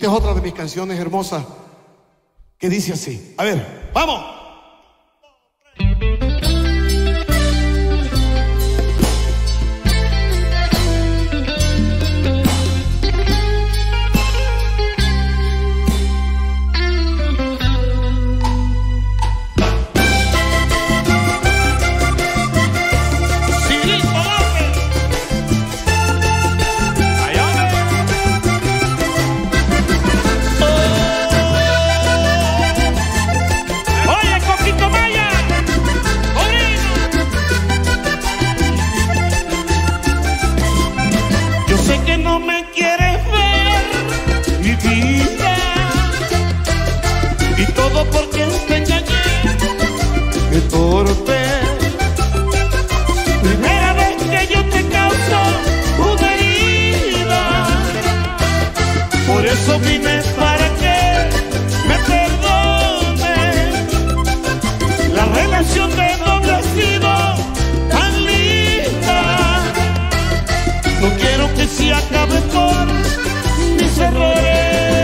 Esta es otra de mis canciones hermosas que dice así. A ver, ¡vamos! Porque te engañé, qué torpe. Primera vez que yo te causo una herida, por eso vine para que me perdones. La relación de doble ha sido tan linda, no quiero que se acabe por mis errores.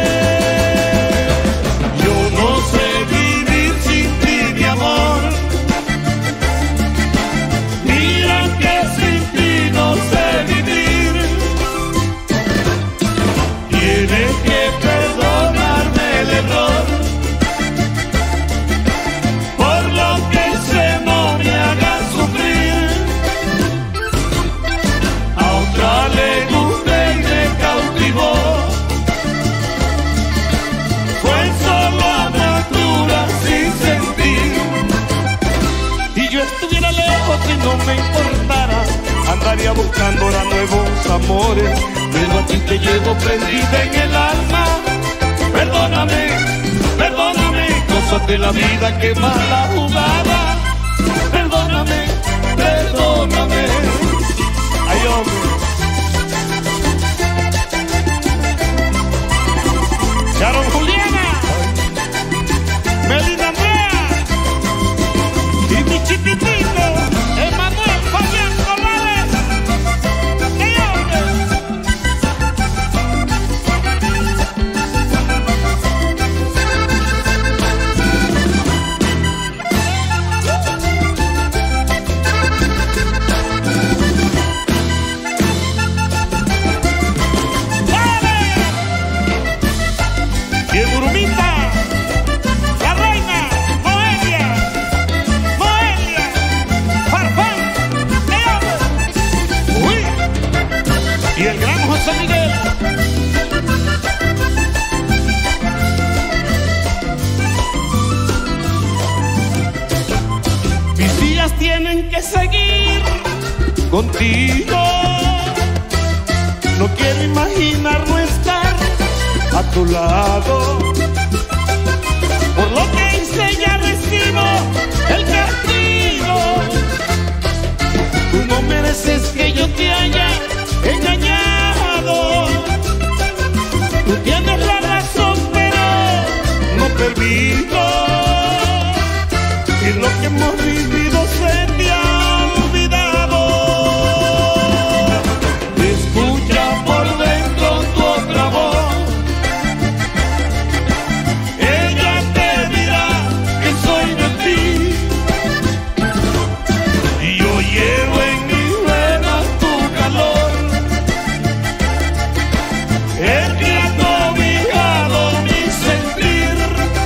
No me importara, andaría buscando ahora nuevos amores, pero a ti te llevo prendida en el alma. Perdóname, perdóname, cosas de la vida, que mala jugada. Perdóname, perdóname. Ay, hombre. Sharon Juliana, Melina Andrea y mi chiquitito Emanuel Fabián Corrales. Y en Urumita, la reina Moelia, Farfán, y el gran José Miguel. Mis días tienen que seguir contigo. No quiero imaginar no estar a tu lado. Por lo que hice ya recibo el castigo. Tú no mereces que yo te haya engañado. Tú tienes la razón, pero no permito que lo que hemos vivido se te ha olvidado. Escucha por dentro tu otra voz. Ella te dirá que soy de ti. Y yo llevo en mis venas tu calor, el que ha cobijado mi sentir.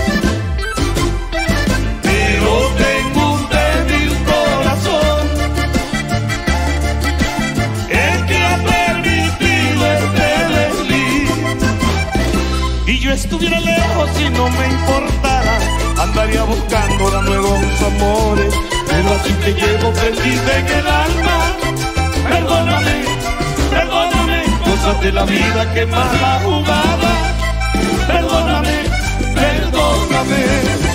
Pero tengo un débil corazón, el que ha permitido este desliz. Y yo estuviera lejos y no me importara, andaría buscando ahora nuevos amores, pero así te llevo prendida en el alma. Perdóname, perdóname, cosas de la vida, que mala jugada. Perdóname, perdóname.